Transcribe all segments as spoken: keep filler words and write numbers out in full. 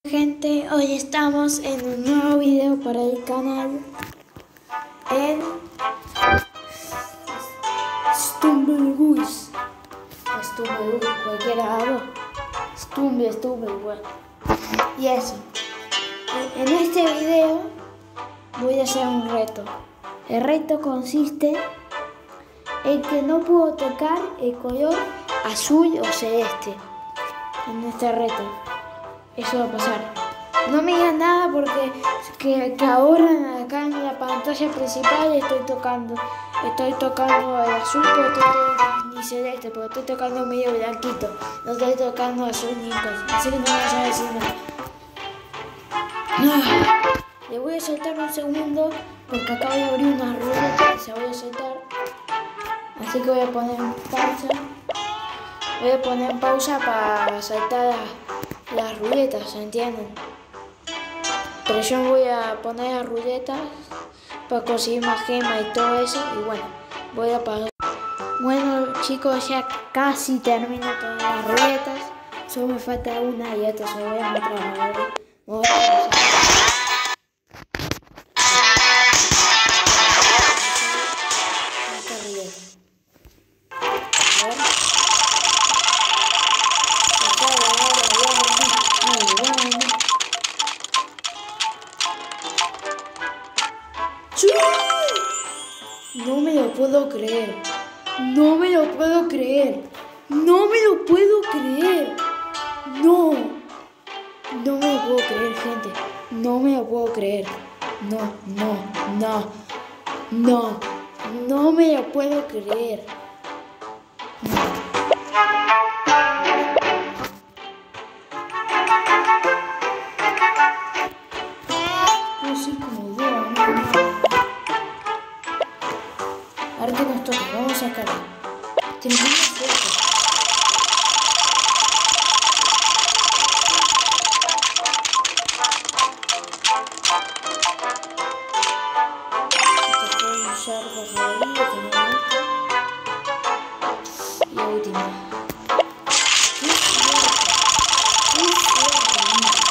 Gente, hoy estamos en un nuevo video para el canal en Stumbleguys o Stumbleguys, cualquiera hago Stumble, Stumble, bueno. Y eso, en este video voy a hacer un reto. El reto consiste en que no puedo tocar el color azul o celeste en este reto. Eso va a pasar. No me digan nada porque que, que ahora acá en la pantalla principal estoy tocando. Estoy tocando el azul, pero estoy tocando ni celeste, pero estoy tocando medio blanquito. No estoy tocando azul ni cosas. Así que no me vas a decir nada. Le voy a soltar un segundo porque acabo de abrir una ruleta y se voy a soltar. Así que voy a poner en pausa. Voy a poner en pausa para saltar la las ruletas, ¿entienden? Pero yo voy a poner las ruletas para conseguir más gemas y todo eso. Y bueno, voy a pagar. Bueno chicos, ya casi termino todas las ruletas. Solo me falta una y esta se voy a mostrar ahora. Voy a No me lo puedo creer. No me lo puedo creer. No me lo puedo creer. No. No me lo puedo creer, gente. No me lo puedo creer. No, no, no. No. No me lo puedo creer. No. No soy como yo, ¿no? A ver qué nos toca, vamos a sacarlo. Tenemos una suerte. Esta puede usar bajadilla, tenemos. Y la última. ¡Qué suerte! ¡Qué suerte!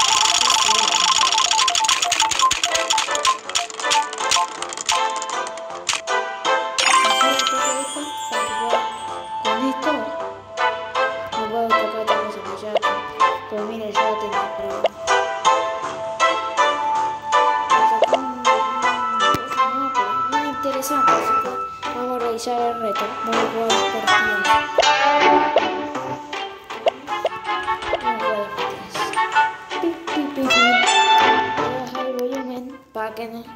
Pero mire, ya tengo prueba. No es interesante, así que vamos a realizar el reto. Vamos a jugar partidas. Vamos a jugar partidas. Pip, pip, pip, pip. Voy a bajar el volumen para que no...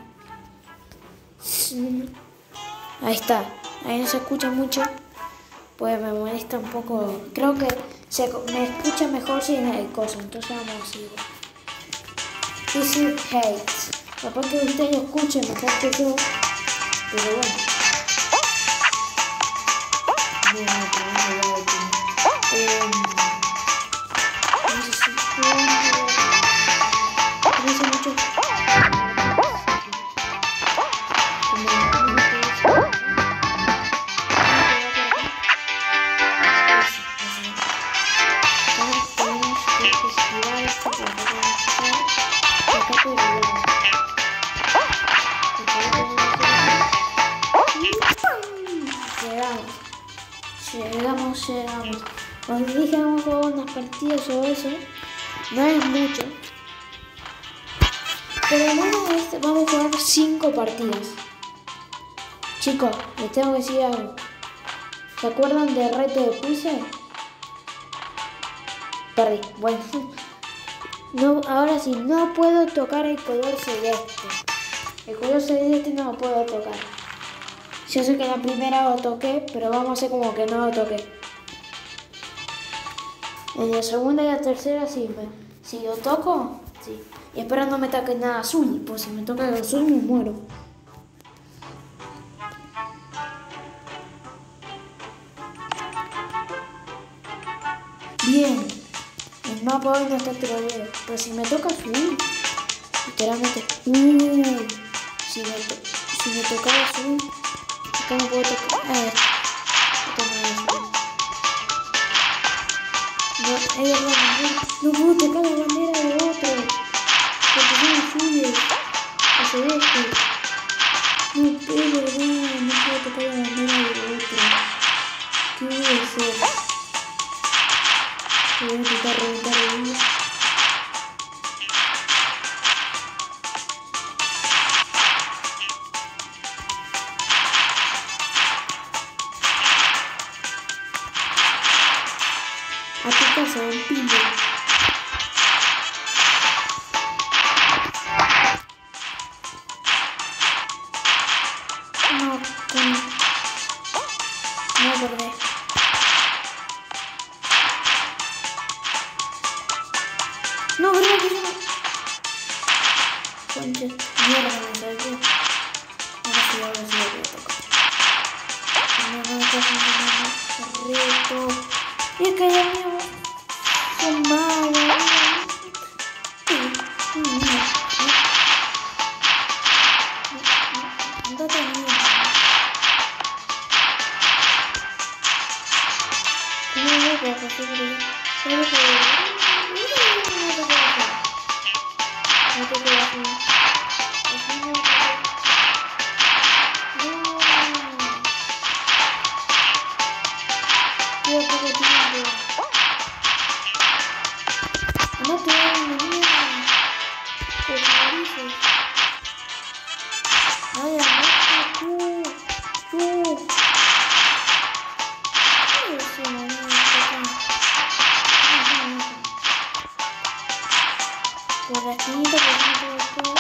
Ahí está. Ahí no se escucha mucho. Pues me molesta un poco. Creo que se, me escucha mejor sin el coso. Entonces vamos a seguir. Easy hate. Capaz que ustedes lo escuchen mejor que yo. Pero bueno. Bueno, pero no eh, no sé si no sé mucho. Llegamos, llegamos. Cuando dije vamos a jugar unas partidas o eso, no es mucho. Pero vamos, vamos a jugar cinco partidas. Chicos, les tengo que decir algo. ¿Se acuerdan del reto de Puzzle? Perdí. Bueno. No, ahora sí, no puedo tocar el color celeste. El color celeste no lo puedo tocar. Yo sé que en la primera lo toqué, pero vamos a hacer como que no lo toqué. En la segunda y la tercera sí. Me, si lo toco, sí. Y espero no me toque nada azul, pues si me toca el azul me muero. Bien. El mapa hoy no está troleo, pero si me toca azul, literalmente, uh, si me, to si me toca azul, acá no puedo tocar, a ver, acá no es azul. No, es verdad, no, no puedo tocar la bandera de otro. Concha, mierda, me salió. Ahora sí, ahora sí lo voy a tocar. No, no, no, no, reto. Y es que ya mío son malos. No tenía. No me voy a pasar por ahí. No me voy a no te quedas así. Así no te quedas. No. Queda poco tiempo. No te das ni mierda. Por narices. Ay, amor, tú. Tú. Ay, sí, mamá. Por aquí, por aquí, por aquí.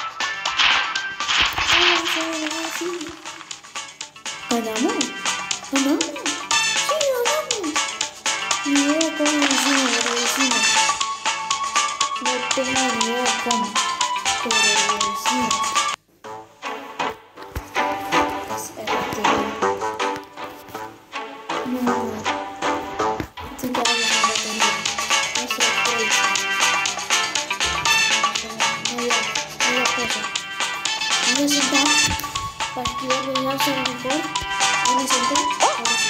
Ay, sí, sí. ¿Ganamos? ¿Ganamos? Sí, ganamos. Ni idea cómo lo hicimos, pero lo hicimos. No tengo ni idea cómo, pero lo hicimos. Espérate. No. Estoy quedando sin batería. No se puede. Voy a sentar para escribir el enlace a lo mejor. Voy a sentar. Ahora sí.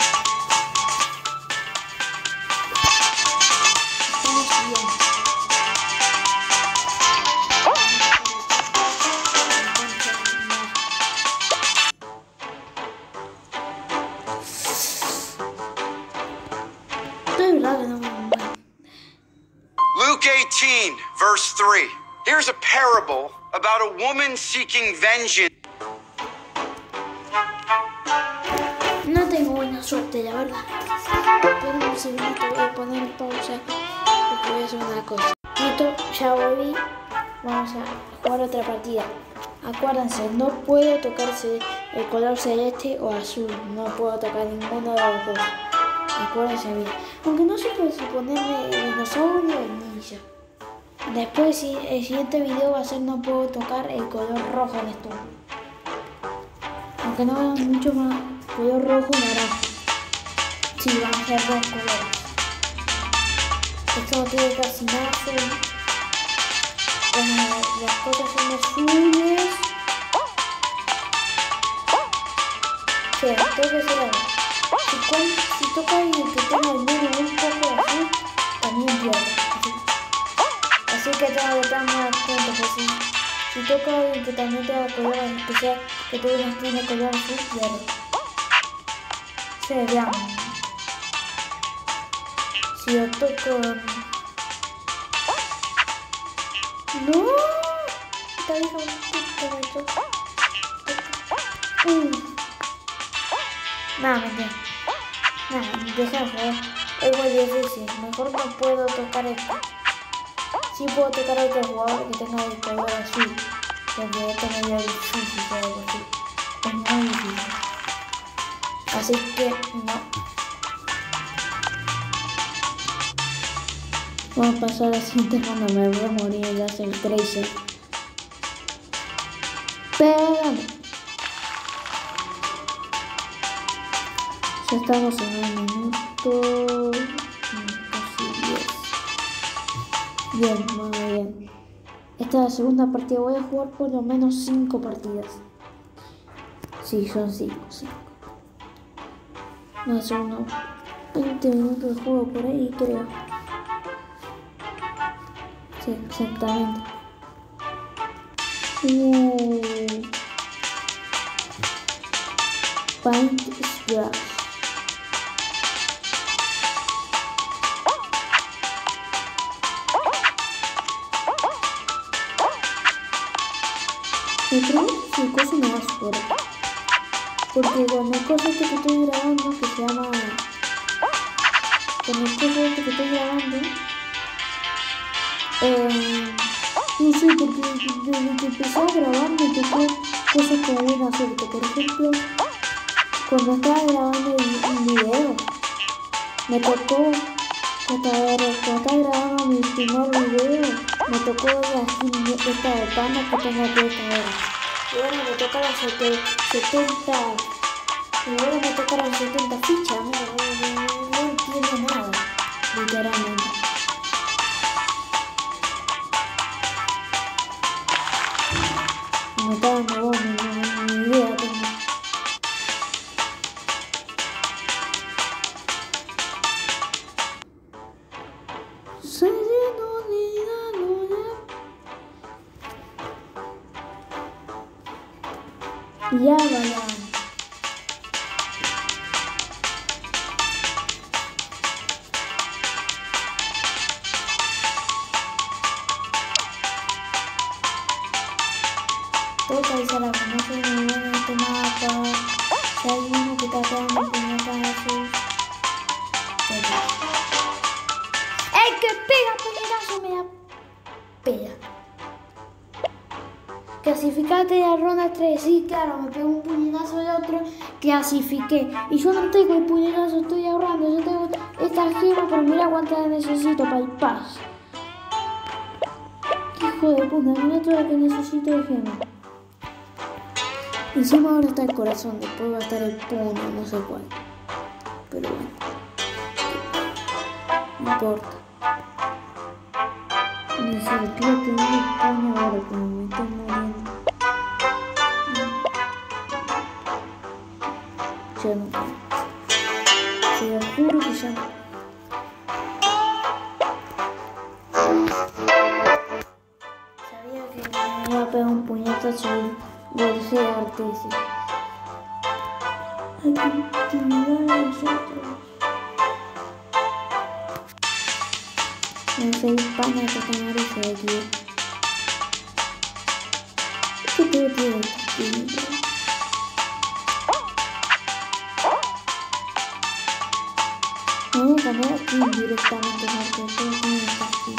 Estamos bien. Estoy bravo, no me muero. Luke eighteen, verse three. Here's a parable about a woman seeking vengeance. No tengo buena suerte, la verdad. Pero un segundito voy a poner en pausa porque voy a hacer una cosa. Listo, ya volví. Vamos a jugar otra partida. Acuérdense, no puedo tocarse el color celeste o azul. No puedo tocar ninguno de los dos. Acuérdense bien. Aunque no se puede suponerme el dinosaurio o el ninja. Después el siguiente video va a ser no puedo tocar el color rojo en esto. Aunque no vean mucho más color rojo y naranja. Sí, van a ser dos colores. Esto no tiene casi nada azul. Como las cosas son azules. Sí, entonces será. Si, si toca alguien que tenga al menos un poco de azul, también pierde. Así que tengo que estar más atento, pues si, si toca a alguien que también tenga color, que sea que todo no tiene color azul, pierde. Se veamos. Si yo toco... ¡No! Está bien, me toca. Uh. Nada, mentira. Nada, deja de jugar. Es muy difícil. Mejor no puedo tocar esto. Sí puedo tocar a otro jugador que tenga el color azul. Porque esto me dio difícil o algo así. Es muy difícil. Así que no. Vamos a pasar a la siguiente ronda. Me voy a morir el láser Tracer. Pégame. Ya estamos en un minuto. Casi diez. Bien, muy bien. Esta es la segunda partida. Voy a jugar por lo menos cinco partidas. Sí, son cinco, cinco. No, son unos veinte minutos de juego por ahí, creo. Sí, exactamente. Uh. Paint Splash. Yo creo que el coso me va a fuera. Porque con el coso este que estoy grabando, que se llama... Con el coso este que estoy grabando... Eh, no sé, porque desde que empecé a grabar me tocó cosas que habían a hacer. Por ejemplo, cuando estaba grabando un video, me tocó, cuando estaba grabando mi primer video, Me tocó la skin esta de pana que tengo puesta ahora. Y ahora me toca las setenta. Y ahora me toca las setenta fichas. No, no, no, no entiendo nada. Literalmente. Me está dando vos, ni idea tengo. Se llenó de la luna. Ya vayan. Toca avisar a la no se me viene este mapa. Si hay uno que está pegando puñetazos. ¡El que pega puñetazo me da pega! Clasificate a ronda tres. Sí, claro, me pegó un puñetazo de otro. Clasifiqué. Y yo no tengo el puñetazo, estoy ahorrando. Yo tengo esta gema, pero mira cuántas necesito para el paz. ¡Qué hijo de puta! Mira todo lo que necesito de gema. Encima ahora está el corazón, después va a estar el puño, no sé cuál. Pero bueno. No importa. Necesito tener el puño ahora, como me estoy muriendo. Ya no puedo. Te lo juro que ya no. Sabía que me iba a pegar un puñetazo y golpeé a Artesia. Hay que intimidar a nosotros. No sé, pana que está amarilla de aquí. ¿Qué te tiene este? No voy a cambiar aquí directamente porque todo tiene esta aquí.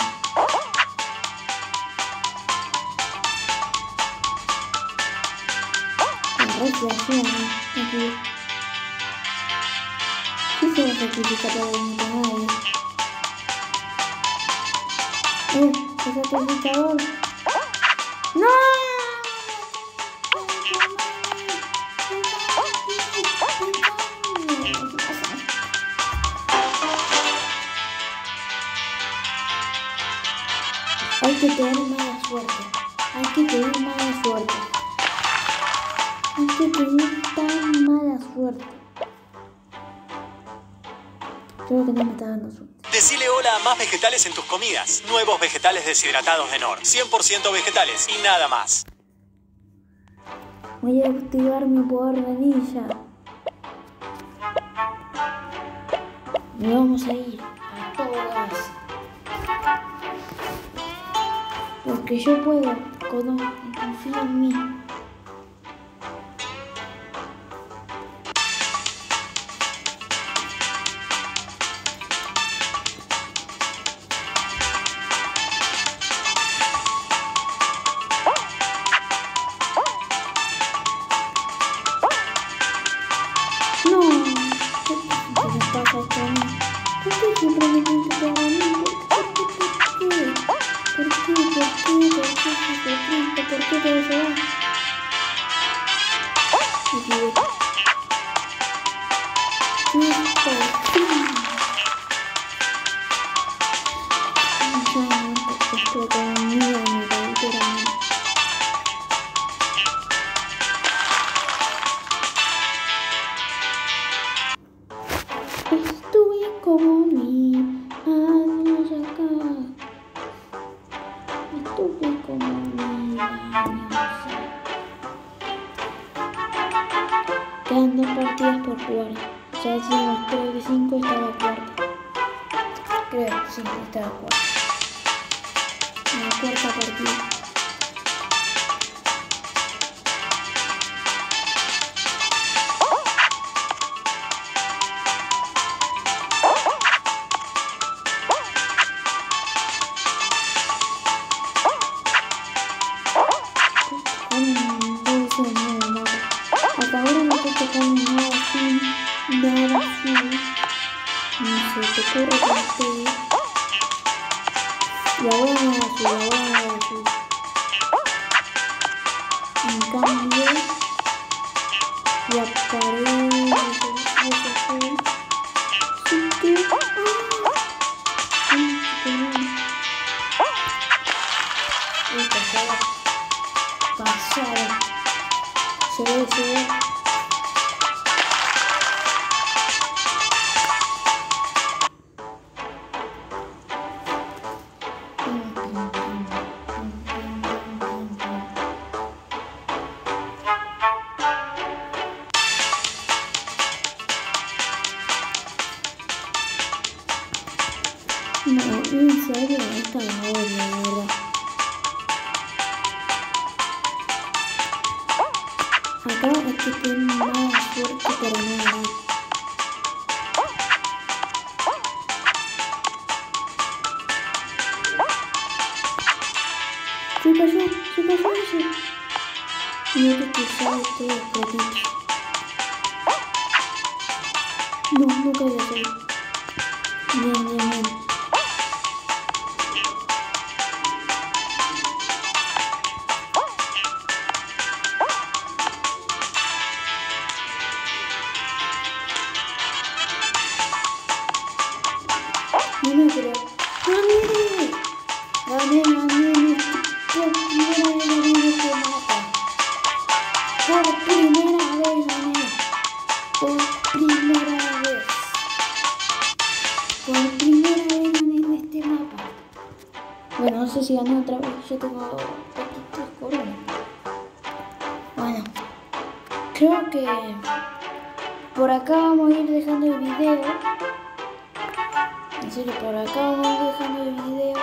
La recreación aquí. ¿Qué se va a sacrificar para mi canal? Eh, ese sacrificador. ¡No! Hay que tener mala suerte. Hay que tener mala suerte. Hay que tener tan mala suerte. Creo que no me está dando suerte. Decile hola a más vegetales en tus comidas. Nuevos vegetales deshidratados de Knorr. cien por ciento vegetales y nada más. Voy a activar mi poder de ninja. Y vamos a ir a todas. Porque yo puedo, confío en mí. No, ¿qué me pasa esto a mí? ¿Por qué siempre me tienen que pegar a mí? ¿Por qué? ¿Por qué? ¿Por qué? ¿Por qué? ¿Por qué? ¿Por qué todo se va? Me equivoqué. Estoy con mi amiga, literalmente. Estuve como mi años acá. Estuve como mil años. Quedan dos partidas por jugar. Ya hicimos tres de cinco y está la cuarta. Creo, sí, está la cuarta. La cuarta partida. Hasta ahora no estoy tocando nada así, nada así. No se te ocurre que estoy. Y ahora no, y ahora cambio y aparece esta será pasada. Se ve, se ve. No, en serio, esta la odio, la verdad. Acá es que tiene más fuerte, pero no nada. Se cayó, se cayó ese. Mira que sabe todo el platito. No, no cayó así. Bien, bien, bien. No me creo. ¡Gané! ¡Gané, gané! Por primera vez gané este mapa. Por primera vez gané. Por primera vez. Por primera vez gané en este mapa. Bueno, no sé si gané otra vez. Yo tengo poquitos coronas. Bueno, creo que por acá vamos a ir dejando el video. En serio, por acá vamos a ir dejando el video.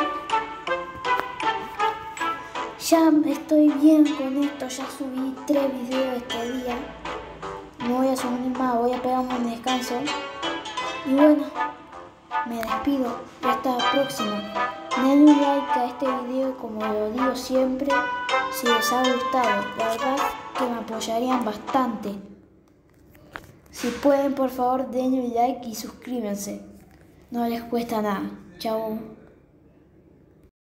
Ya estoy bien con esto, ya subí tres videos este día. No voy a subir más, voy a pegarme un descanso. Y bueno, me despido y hasta la próxima. Denle un like a este video como lo digo siempre, si les ha gustado. La verdad que me apoyarían bastante. Si pueden, por favor, denle un like y suscríbanse. No les cuesta nada. Chao.